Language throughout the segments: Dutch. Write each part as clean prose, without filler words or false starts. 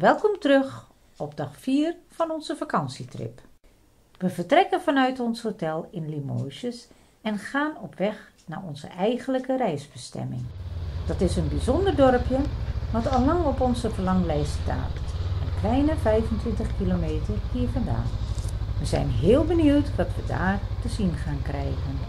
Welkom terug op dag 4 van onze vakantietrip. We vertrekken vanuit ons hotel in Limoges en gaan op weg naar onze eigenlijke reisbestemming. Dat is een bijzonder dorpje wat al lang op onze verlanglijst staat. Een kleine 25 kilometer hier vandaan. We zijn heel benieuwd wat we daar te zien gaan krijgen.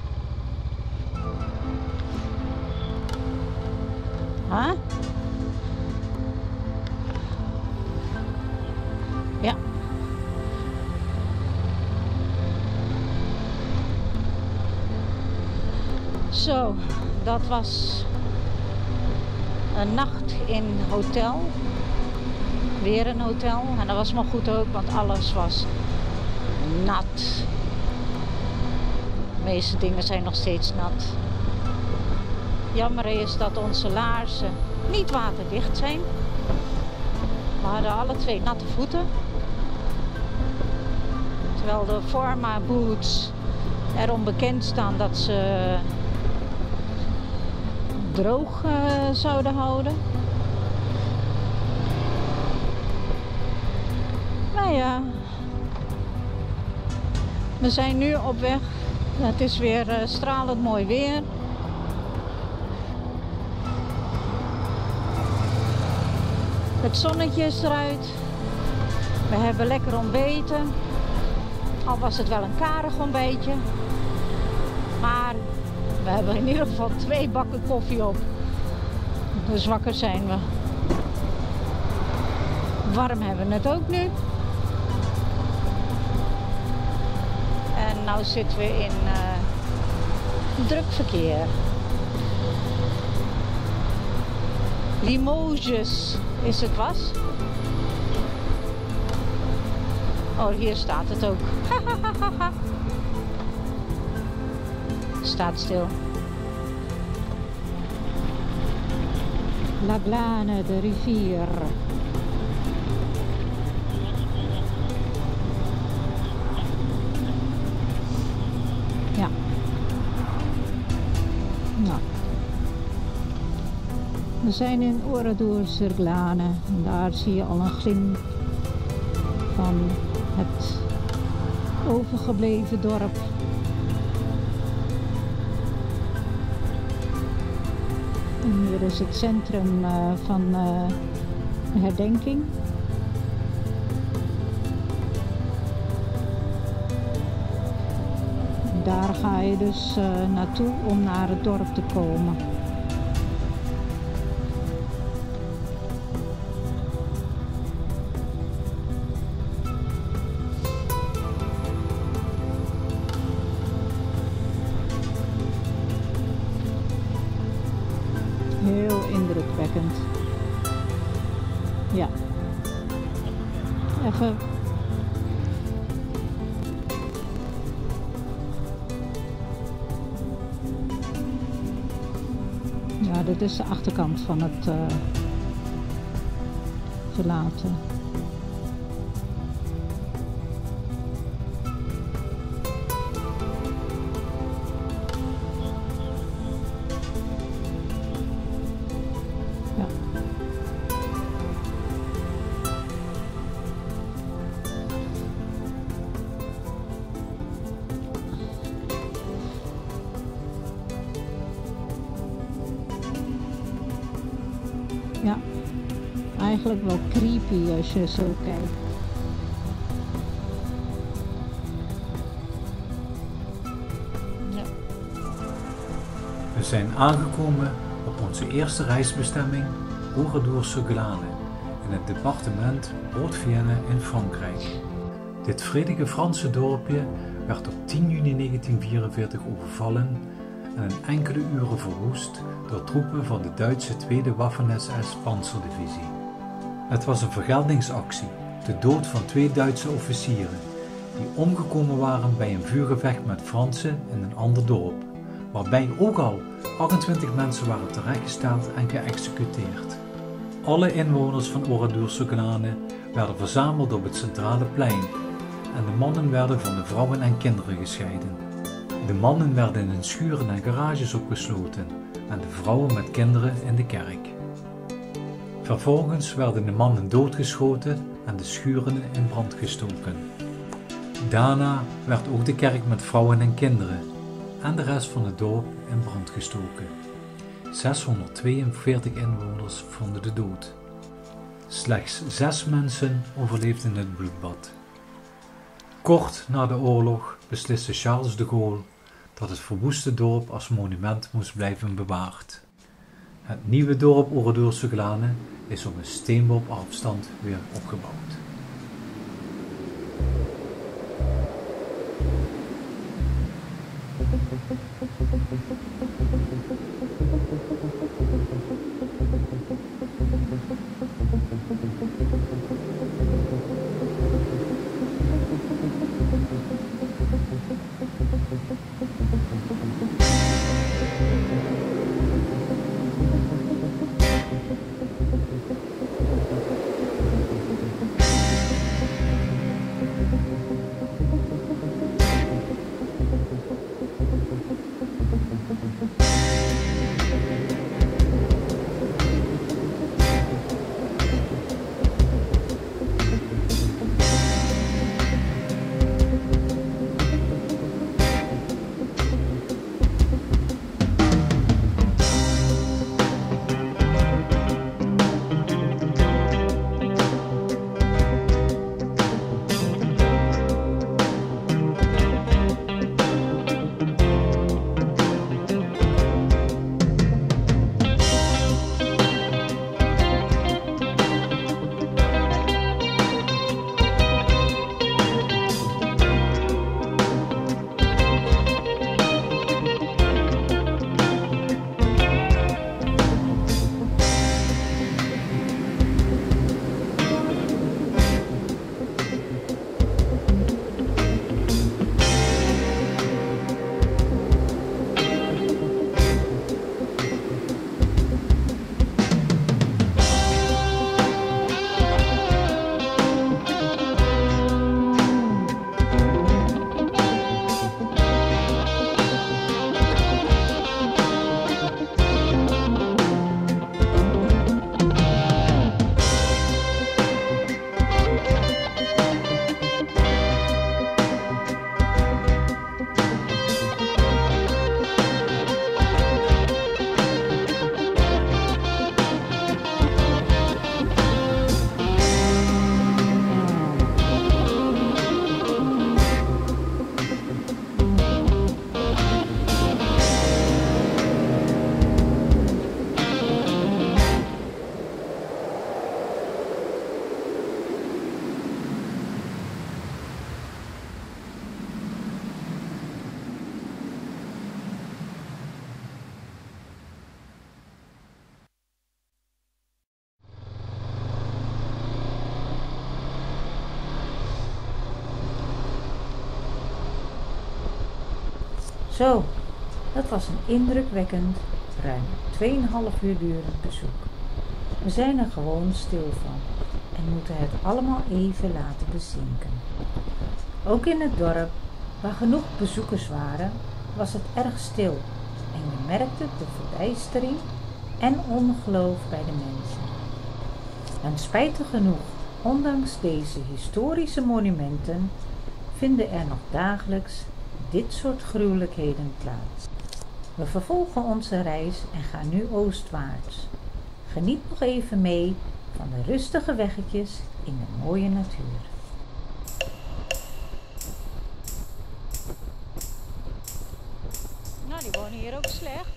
Huh? Ja. Zo, dat was een nacht in hotel. Weer een hotel. En dat was maar goed ook, want alles was nat. De meeste dingen zijn nog steeds nat. Jammer is dat onze laarzen niet waterdicht zijn. We hadden alle twee natte voeten. Terwijl de Forma boots erom bekend staan dat ze droog zouden houden. Maar ja, we zijn nu op weg. Het is weer stralend mooi weer. Het zonnetje is eruit. We hebben lekker ontbeten. Al was het wel een karig ontbijtje. Maar we hebben in ieder geval 2 bakken koffie op. Dus wakker zijn we. Warm hebben we het ook nu. En nou zitten we in druk verkeer. Limoges is het was. Oh, hier staat het ook. Staat stil. La Glane, de rivier. Ja. Nou. We zijn in Oradour-sur-Glane en daar zie je al een glim van het overgebleven dorp. En hier is het centrum van de herdenking. Daar ga je dus naartoe om naar het dorp te komen. Heel indrukwekkend. Ja. Even. Ja, dit is de achterkant van het verlaten. Ja, eigenlijk wel creepy als je zo kijkt. Ja. We zijn aangekomen op onze eerste reisbestemming Oradour-sur-Glane in het departement Haute-Vienne in Frankrijk. Dit vredige Franse dorpje werd op 10 juni 1944 overvallen en in enkele uren verwoest door troepen van de Duitse Tweede Waffen-SS Panzerdivisie. Het was een vergeldingsactie, de dood van 2 Duitse officieren, die omgekomen waren bij een vuurgevecht met Fransen in een ander dorp, waarbij ook al 28 mensen waren terechtgesteld en geëxecuteerd. Alle inwoners van Oradour-sur-Glane werden verzameld op het centrale plein en de mannen werden van de vrouwen en kinderen gescheiden. De mannen werden in schuren en garages opgesloten en de vrouwen met kinderen in de kerk. Vervolgens werden de mannen doodgeschoten en de schuren in brand gestoken. Daarna werd ook de kerk met vrouwen en kinderen en de rest van het dorp in brand gestoken. 642 inwoners vonden de dood. Slechts 6 mensen overleefden het bloedbad. Kort na de oorlog besliste Charles de Gaulle dat het verwoeste dorp als monument moest blijven bewaard. Het nieuwe dorp Oradour-sur-Glane is op een steenworp afstand weer opgebouwd. Zo, dat was een indrukwekkend, ruim 2,5 uur durend bezoek. We zijn er gewoon stil van en moeten het allemaal even laten bezinken. Ook in het dorp, waar genoeg bezoekers waren, was het erg stil en je merkte de verbijstering en ongeloof bij de mensen. En spijtig genoeg, ondanks deze historische monumenten, vinden er nog dagelijks dit soort gruwelijkheden plaats. We vervolgen onze reis en gaan nu oostwaarts. Geniet nog even mee van de rustige weggetjes in de mooie natuur. Nou, die wonen hier ook slecht.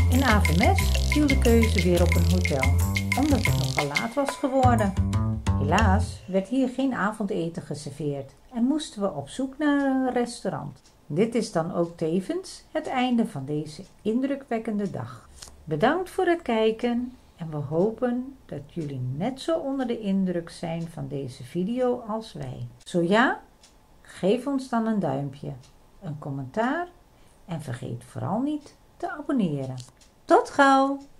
In Avermes viel de keuze weer op een hotel, omdat het nogal laat was geworden. Helaas werd hier geen avondeten geserveerd en moesten we op zoek naar een restaurant. Dit is dan ook tevens het einde van deze indrukwekkende dag. Bedankt voor het kijken en we hopen dat jullie net zo onder de indruk zijn van deze video als wij. Zo ja, geef ons dan een duimpje, een commentaar en vergeet vooral niet te abonneren. Tot gauw!